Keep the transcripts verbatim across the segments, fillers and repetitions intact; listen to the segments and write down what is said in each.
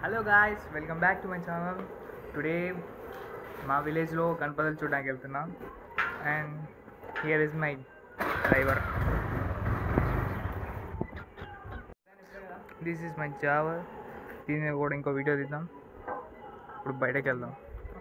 Hello guys, welcome back to my channel. Today మా విలేజ్లో గణపతులు చూడడానికి వెళ్తున్నాం. And here is my driver. This is my జావర్. దీని కూడా ఇంకో వీడియో తీద్దాం. ఇప్పుడు బయటకు వెళ్దాం.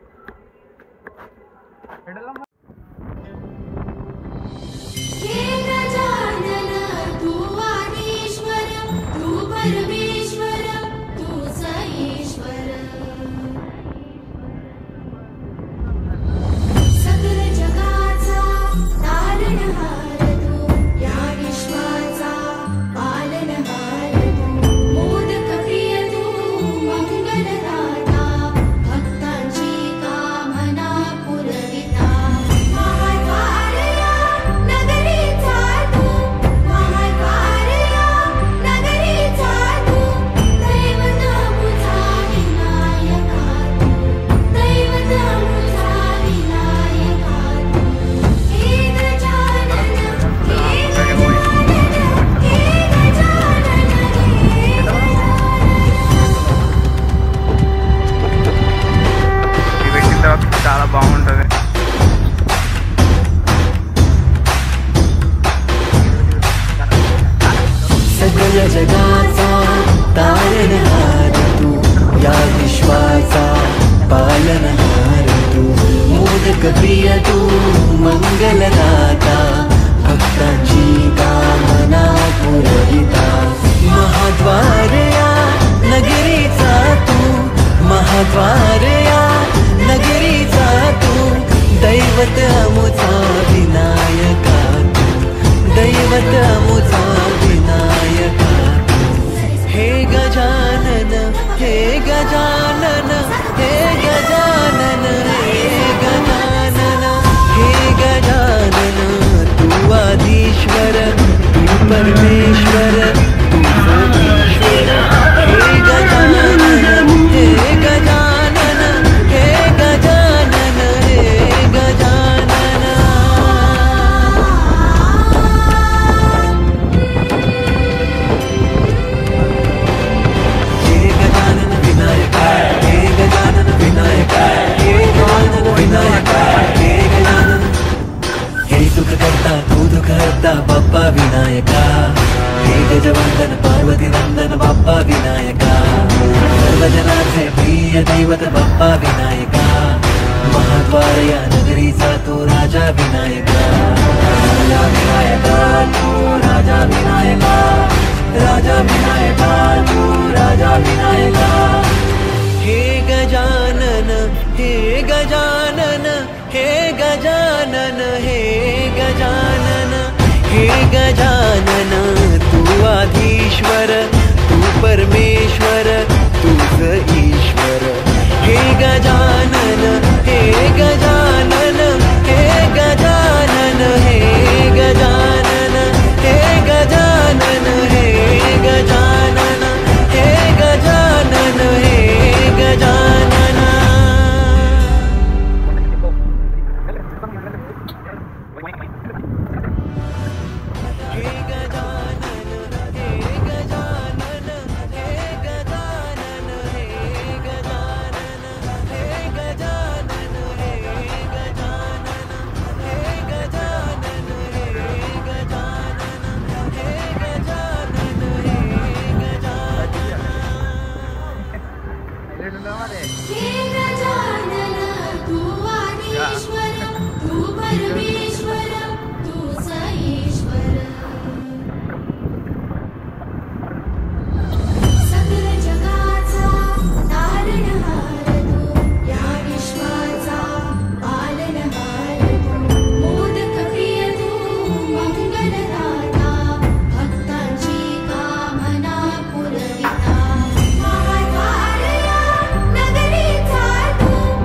చాలా బాగుంటుంది. सगळ जगाचा तारणहार तू, या विश्वाचा पालनहार तू, मोदक प्रिय तू, मंगलदाता, भक्तांची कामना पुरविता, महाद्वार या नगरीचा तू, महाद्वार या नगरीचा तू, दैवत अमुचा विनायका तू, दैवत अमुचा विनायका तू. हे गजानन, हे गजानन, हे गजानन, हे गजानन, हे गजानन, तू आदिश्वर, तू परमेश्वर, तू ईश्वर. हे गजानन, हे गजानन, हे गजानन, हे गजानन. हे गजानन विनायका, हे गजानन विनायका, हे गजानन विनायका, हे गजानन. हे सुख करता तू दुख हरता बाप्पा विनायका, हे गजवंदन पार्वती नंदन बाप्पा विनायका, सर्वजनाचे प्रिय दैवत बाप्पा विनायका, महाद्वार या नगरीचा तू राजा विनायका, राजा विनायका तू राजा विनायका, राजा विनायका तू राजा विनायका. हे गजानन, हे गजानन, हे गजानन, हे गजानन, हे गजानन, तू आधीश्वर, तू परमेश्वर, तूच ईश्वर. हे गजानन, हे गजानन, हे गजानन, हे गजानन, हे गजानन, हे गजानन, हे गजानन, हे गजानन. महाद्वार या नगरीचा तू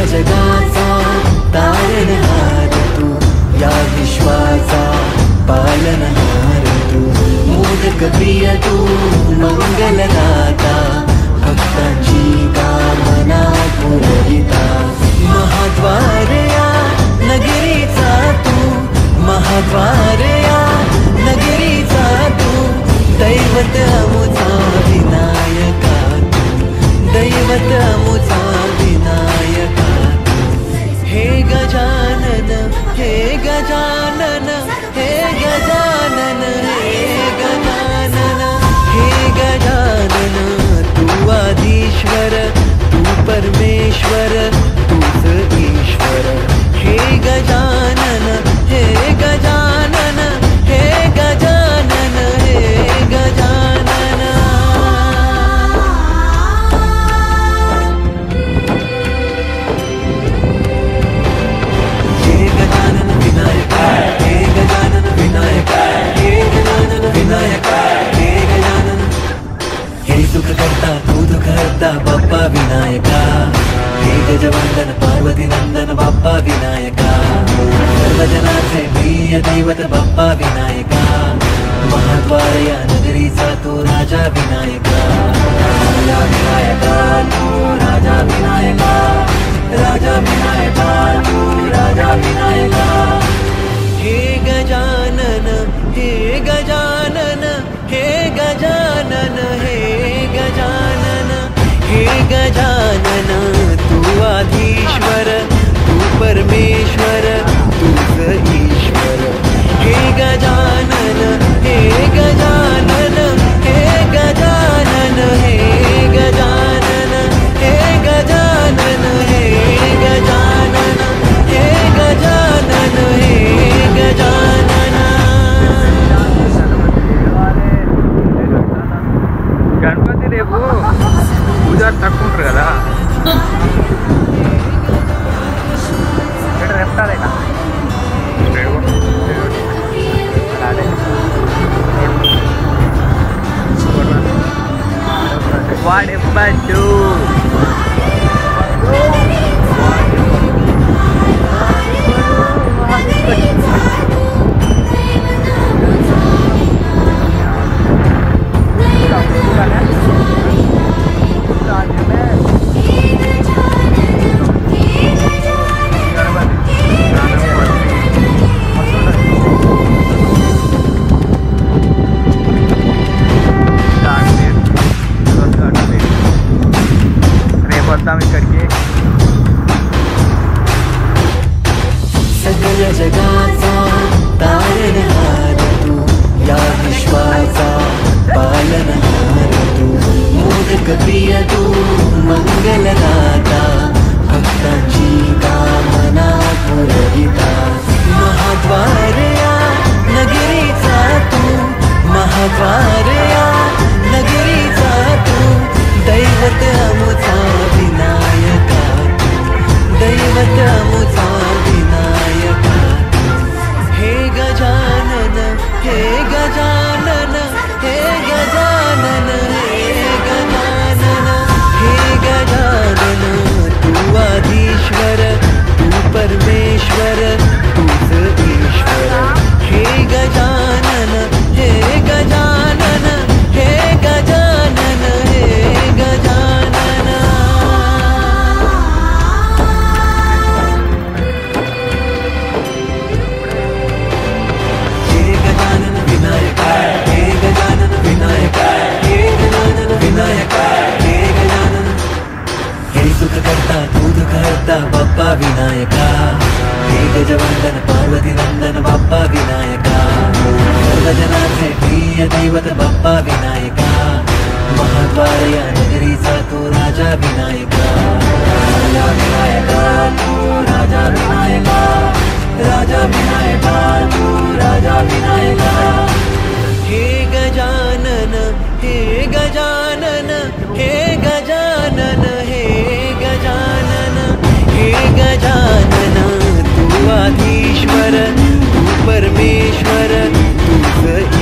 सगळ्या जगाचा तारणहार तू, या विश्वाचा पालनहार तू, मोदक प्रिय तू मंगलदाता, भक्तांची कामना पुरविता, महाद्वार या नगरीचा तू, महाद्वार या नगरीचा तू, दैवत अमुचा विनायका तू, दैवत अमुचा विनायका तू, हे गजानन हे गजानन हे गजानन हे गजानन हे गजानन, तू आधीश्वर तू परमेश्वर तूच ईश्वर, हे गजानन हे गजानन हे गजानन हे गजानन. हे गजानन विनायक हे गजानन विनायक हे गजानन विनायक हे गजानन, हे सुख करता तू दुःख हरता बाप्पा विनायका, हे गजवंदन पार्वती नंदन बाप्पा विनायका, सर्वजनाचे प्रिय दैवत बाप्पा विनायका, महाद्वार या नगरीचा तू राजा विनायका, राजा विनायका तू राजा विनायका, राजा विनायका तू राजा विनायका, हे गजानन हे गजानन हे गजानन हे गजानन हे गजानन, तू आधीश्वर तू परमेश्वर तूच ईश्वर, हे गजानन हे गजानन हे गजानन हे गजानन हे गजानन हे गजानन हे गजानन हे गजानन. గణపతి రేపు పూజ తక్కువ ఉంటారు కదా, ఇక్కడ చెప్తాడే వాడెప్పడు వద్దాం ఇక్కడికి. सगळ्या जगाचा तारणहार तू, या विश्वाचा पालनहार तू, मोदक प्रिय तू मंगलदाता, भक्तांची कामना पुरविता, महाद्वार या नगरीचा तू, महाद्वार या नगरीचा तू, दैवत अमुचा विनायका तू, दैवत अमुचा विनायका तू, हे गजानन हे गजानन हे गजानन हे गजानन हे गजानन, तू आधीश्वर तू परमेश्वर तूच ईश्वर, हे गजानन हे गजानन हे गजानन हे गजानन. हे गजानन विनायक हे गजानन विनायक हे गजानन विनायक हे गजानन, हे सुख करता तू दुःख हरता बाप्पा विनायका, हे गजवंदन पार्वती नंदन बाप्पा विनायका, सर्वजनाचे प्रिय दैवत बाप्पा विनायका, महाद्वार या नगरीचा तू राजा विनायका, राजा विनायका तू राजा विनायका, राजा विनायका तू राजा विनायका, हे गजानन हे गजानन हे गजानन हे गजानन हे गजानन, तू आधीश्वर तू परमेश्वर तूच